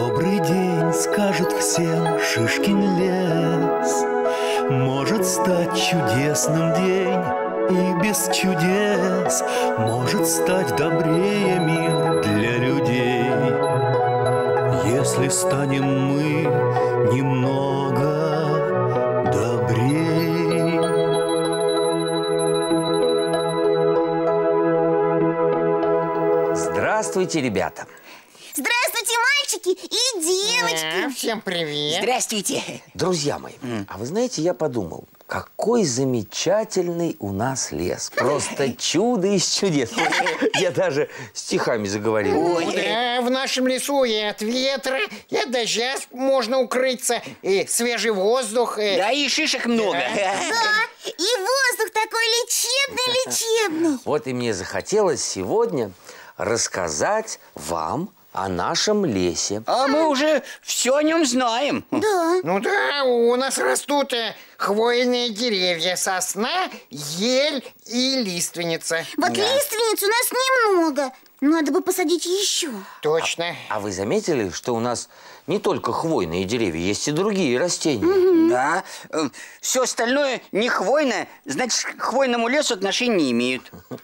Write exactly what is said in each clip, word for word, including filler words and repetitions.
Добрый день скажет всем Шишкин лес. Может стать чудесным день и без чудес. Может стать добрее мир для людей, если станем мы немного добрей. Здравствуйте, ребята! Здравствуйте, мальчики и девочки! А, всем привет! Здравствуйте! Друзья мои, mm. а вы знаете, я подумал, какой замечательный у нас лес. Просто чудо из чудес. Я даже стихами заговорил. Ой, да, в нашем лесу и от ветра, и от дождя можно укрыться, и свежий воздух. И... Да, и шишек много. Да, и воздух такой лечебный-лечебный. Вот и мне захотелось сегодня рассказать вам о нашем лесе. А мы уже все о нем знаем. Да. Ну да, у нас растут э, хвойные деревья, сосна, ель и лиственница. Вот Да. лиственниц у нас немного. Надо бы посадить еще. Точно. А, а вы заметили, что у нас не только хвойные деревья, есть и другие растения? Mm-hmm. Да. Все остальное не хвойное, значит, к хвойному лесу отношения не имеют.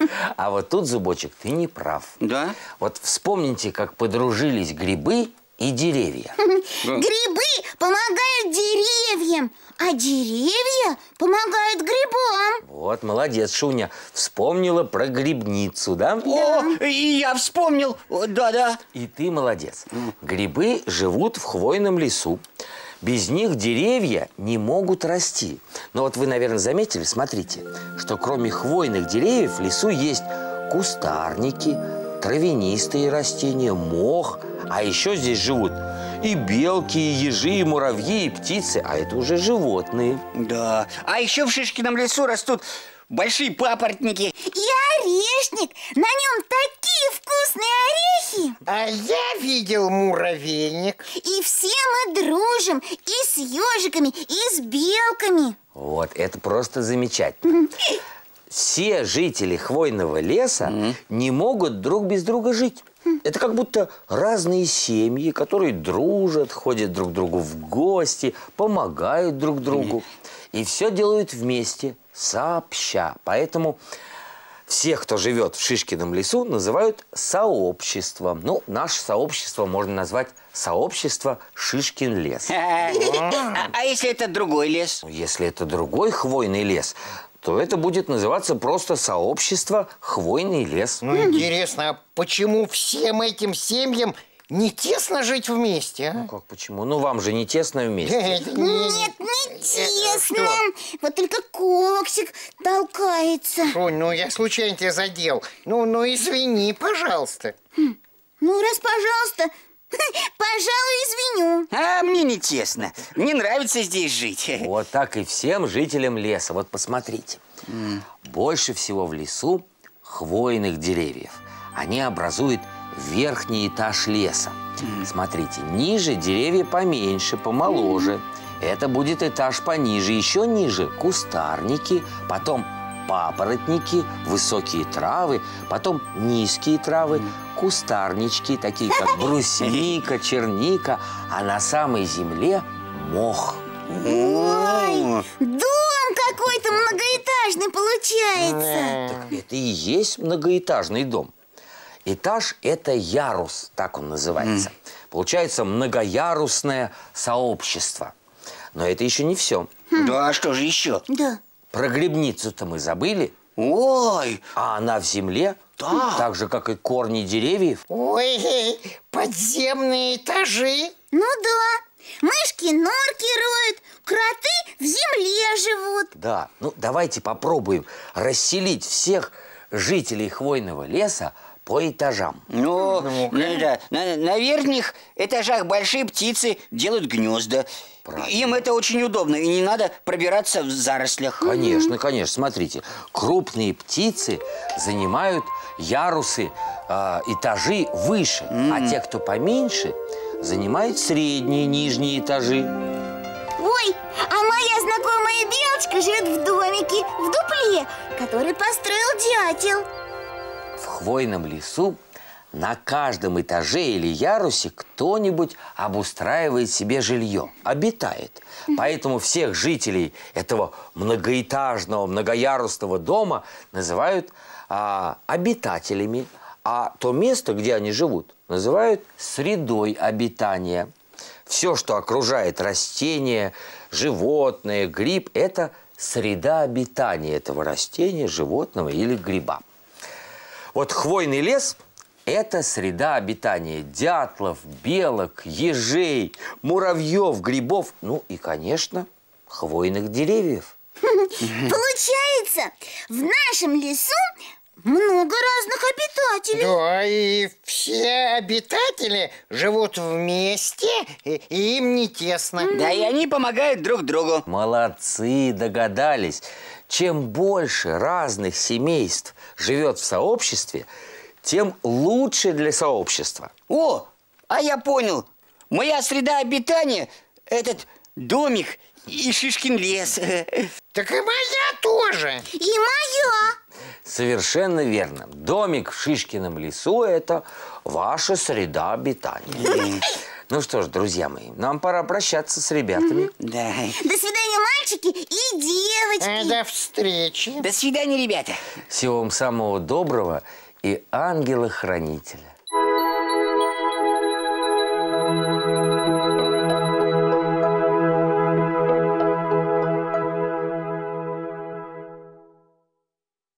А вот тут, Зубочек, ты не прав. Да? Вот вспомните, как подружились грибы и деревья. Грибы помогают деревьям, а деревья помогают грибам. Вот, молодец, Шуня. Вспомнила про грибницу, да? О, и я вспомнил. Да-да. И ты молодец. Грибы живут в хвойном лесу. Без них деревья не могут расти. Но вот вы, наверное, заметили, смотрите, что кроме хвойных деревьев в лесу есть кустарники, травянистые растения, мох. А еще здесь живут и белки, и ежи, и муравьи, и птицы. А это уже животные. Да. А еще в Шишкином лесу растут большие папоротники. И орешник. На нем такие вкусные орехи. А я видел муравейник. И все мы дружим и с ежиками, и с белками. Вот, это просто замечательно. Все жители хвойного леса mm-hmm. не могут друг без друга жить. Это как будто разные семьи, которые дружат, ходят друг к другу в гости, помогают друг другу. Mm-hmm. И все делают вместе, сообща. Поэтому всех, кто живет в Шишкином лесу, называют сообществом. Ну, наше сообщество можно назвать сообщество Шишкин лес. А если это другой лес? Если это другой хвойный лес, то это будет называться просто сообщество хвойный лес. Ну, интересно, а почему всем этим семьям не тесно жить вместе, а? Ну, как почему? Ну, вам же не тесно вместе. Нет, не тесно. Вот только Коксик толкается. Шунь, ну я случайно тебя задел. Ну, ну извини, пожалуйста. Ну, раз пожалуйста, пожалуй, извиню. А мне не тесно. Мне нравится здесь жить. Вот так и всем жителям леса. Вот посмотрите. Mm. Больше всего в лесу хвойных деревьев. Они образуют верхний этаж леса. Mm. Смотрите, ниже деревья поменьше, помоложе. Mm. Это будет этаж пониже, еще ниже кустарники, потом папоротники, высокие травы, потом низкие травы, кустарнички, такие как брусника, черника, а на самой земле мох. Ой, дом какой-то многоэтажный получается. Так это и есть многоэтажный дом. Этаж – это ярус, так он называется. Получается многоярусное сообщество. Но это еще не все. Да, что же еще? Да. Про грибницу-то мы забыли. Ой! А она в земле, да. Так же, как и корни деревьев. Ой, подземные этажи. Ну да. Мышки норки роют, кроты в земле живут. Да, ну давайте попробуем расселить всех жителей хвойного леса по этажам. Ну, ну да, на, на верхних этажах большие птицы делают гнезда. Правильно. Им это очень удобно, и не надо пробираться в зарослях. Конечно, конечно. Смотрите, крупные птицы занимают ярусы, э, этажи выше, mm-hmm. а те, кто поменьше, занимают средние, нижние этажи. Ой, а моя знакомая белочка живет в домике, в дупле, который построил дятел. В хвойном лесу на каждом этаже или ярусе кто-нибудь обустраивает себе жилье, обитает. Поэтому всех жителей этого многоэтажного, многоярусного дома называют а, обитателями, а то место, где они живут, называют средой обитания. Все, что окружает растения, животные, гриб – это среда обитания этого растения, животного или гриба. Вот хвойный лес – это среда обитания дятлов, белок, ежей, муравьев, грибов, ну и, конечно, хвойных деревьев. Получается, в нашем лесу много разных обитателей. Да, и все обитатели живут вместе, и им не тесно. Да, и они помогают друг другу. Молодцы, догадались. Чем больше разных семейств живет в сообществе, тем лучше для сообщества. О, а я понял. Моя среда обитания – этот домик и Шишкин лес. Так и моя тоже. И моя. Совершенно верно. Домик в Шишкином лесу – это ваша среда обитания. Ну что ж, друзья мои, нам пора прощаться с ребятами. Да. До свидания, мальчики и девочки. До встречи. До свидания, ребята. Всего вам самого доброго и ангела-хранителя.